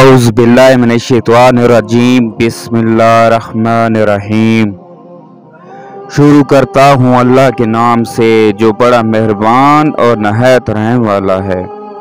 औज़ु बिल्लाहि मिनश्शैतानिर्रजीम बिस्मिल्लाहिर्रहमानिर्रहीम। शुरू करता हूँ अल्लाह के नाम से जो बड़ा मेहरबान और नहायत रहम वाला है।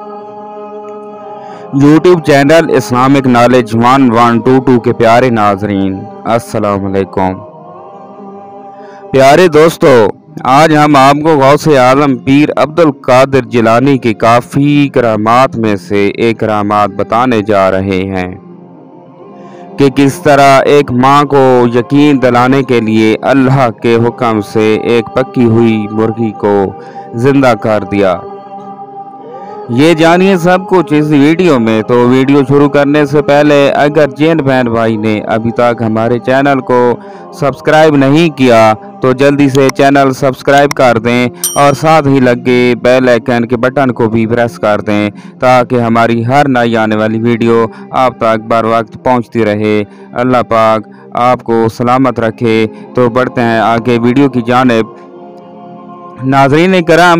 यूट्यूब चैनल इस्लामिक नॉलेज 1122 के प्यारे नाजरीन, अस्सलाम वालेकुम। प्यारे दोस्तों, आज हम आपको गौसे आज़म पीर अब्दुल कादिर जिलानी की काफ़ी करामात में से एक करामात बताने जा रहे हैं कि किस तरह एक माँ को यकीन दिलाने के लिए अल्लाह के हुक्म से एक पकी हुई मुर्गी को जिंदा कर दिया। ये जानिए सब कुछ इस वीडियो में। तो वीडियो शुरू करने से पहले अगर जिन बहन भाई ने अभी तक हमारे चैनल को सब्सक्राइब नहीं किया तो जल्दी से चैनल सब्सक्राइब कर दें और साथ ही लगे बेल आइकन के बटन को भी प्रेस कर दें ताकि हमारी हर नई आने वाली वीडियो आप तक बर वक्त पहुँचती रहे। अल्लाह पाक आपको सलामत रखे। तो बढ़ते हैं आगे वीडियो की जानिब। नाज़रीन करम,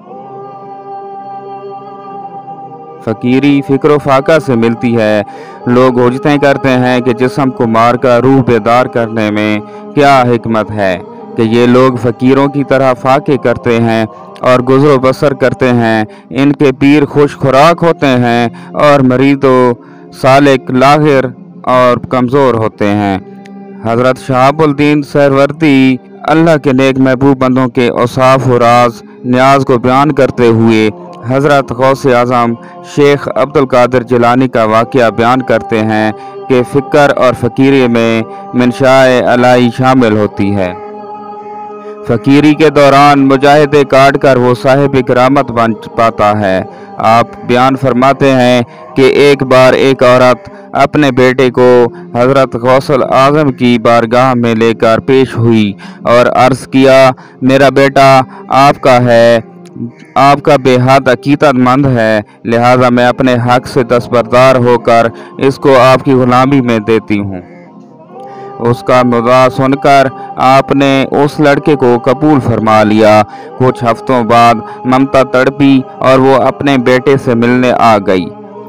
फ़कीरी फ़िक्र फाका से मिलती है। लोग हुज्जतें करते हैं कि जिस्म को मारकर रूह बेदार करने में क्या हिकमत है कि ये लोग फ़कीरों की तरह फाके करते हैं और गुज़रो बसर करते हैं। इनके पीर खुश खुराक होते हैं और मरीदो सालिक लाहिर और कमज़ोर होते हैं। हज़रत शहाबुद्दीन सहरवर्दी अल्लाह के नेक महबूब बंदों के औसाफ और राज न्याज को बयान करते हुए हज़रत गौसे आज़म शेख अब्दुल कादिर जिलानी का वाक़या बयान करते हैं कि फ़िक्र और फ़कीरी में मंशाए अलाई शामिल होती है। फ़कीरी के दौरान मुजाहिदे काट कर वो साहिब करामत बन पाता है। आप बयान फरमाते हैं कि एक बार एक औरत अपने बेटे को हज़रत गौसुल आज़म की बारगाह में लेकर पेश हुई और अर्ज़ किया, मेरा बेटा आपका है, आपका बेहद अकीदतमंद है, लिहाजा मैं अपने हक से दस्तबरदार होकर इसको आपकी गुलामी में देती हूँ। उसका मुद्दा सुनकर आपने उस लड़के को कबूल फरमा लिया। कुछ हफ्तों बाद ममता तड़पी और वो अपने बेटे से मिलने आ गई।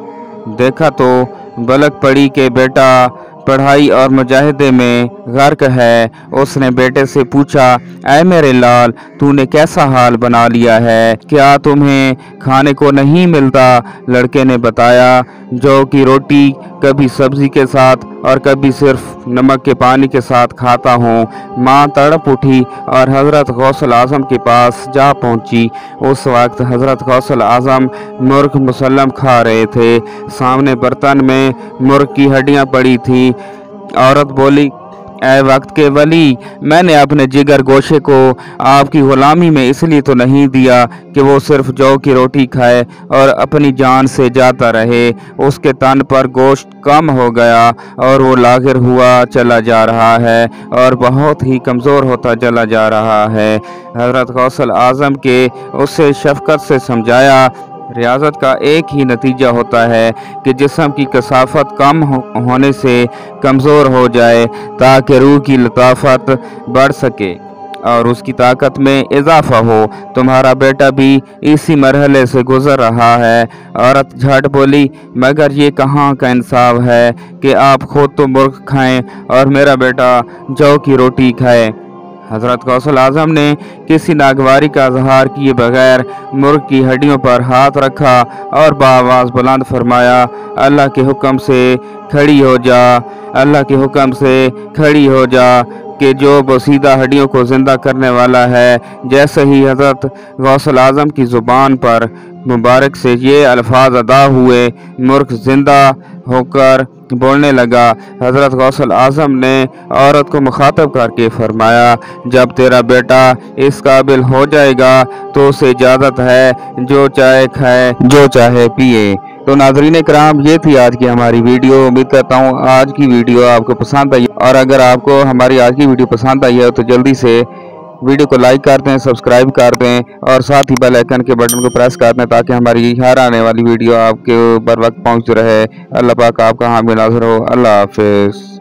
देखा तो बलक पड़ी कि बेटा पढ़ाई और मुजाहिदे में गर्क है। उसने बेटे से पूछा, ऐ मेरे लाल, तूने कैसा हाल बना लिया है, क्या तुम्हें खाने को नहीं मिलता? लड़के ने बताया, जौ की रोटी कभी सब्जी के साथ और कभी सिर्फ नमक के पानी के साथ खाता हूँ। माँ तड़प उठी और हज़रत गौसुल आज़म के पास जा पहुँची। उस वक्त हज़रत गौसुल आज़म मुर्ग मुसल्लम खा रहे थे। सामने बर्तन में मुर्ग की हड्डियाँ पड़ी थी। औरत बोली, ऐ वक्त के वली, मैंने अपने जिगर गोशे को आपकी गुलामी में इसलिए तो नहीं दिया कि वो सिर्फ जौ की रोटी खाए और अपनी जान से जाता रहे। उसके तन पर गोश्त कम हो गया और वो लागिर हुआ चला जा रहा है और बहुत ही कमज़ोर होता चला जा रहा है। हज़रत गौसुल आज़म के उससे शफ़क़त से समझाया, रियाजत का एक ही नतीजा होता है कि जिस्म की कसाफत कम होने से कमज़ोर हो जाए ताकि रूह की लताफत बढ़ सके और उसकी ताकत में इजाफा हो। तुम्हारा बेटा भी इसी मरहले से गुज़र रहा है। औरत झट बोली, मगर ये कहाँ का इंसाफ है कि आप खुद तो मुर्ग खाएं और मेरा बेटा जौ की रोटी खाए। हज़रत गौसुल आज़म ने किसी नागवारी का इज़हार किए बगैर मुर्ग की हड्डियों पर हाथ रखा और बाआवाज़ बुलंद फरमाया, अल्लाह के हुक्म से खड़ी हो जा, अल्लाह के हुक्म से खड़ी हो जा कि जो बसीदा हड्डियों को ज़िंदा करने वाला है। जैसे ही हज़रत गौसुल आज़म की ज़ुबान पर मुबारक से ये अल्फाज अदा हुए, मुर्ग ज़िंदा होकर बोलने लगा। हज़रत गौसुल आज़म ने औरत को मुखातब करके फरमाया, जब तेरा बेटा इस काबिल हो जाएगा तो उसे इजाज़त है जो चाहे खाए, जो चाहे पिए। तो नाज़रीन कराम, ये थी आज की हमारी वीडियो। उम्मीद करता हूँ आज की वीडियो आपको पसंद आई, और अगर आपको हमारी आज की वीडियो पसंद आई है तो जल्दी से वीडियो को लाइक कर दें, सब्सक्राइब कर दें और साथ ही बेल आइकन के बटन को प्रेस कर दें ताकि हमारी हर आने वाली वीडियो आपके बर वक्त पहुँच रहे। अल्लाह पाक आपका हामी नाज़िर हो। अल्लाह हाफ़िज़।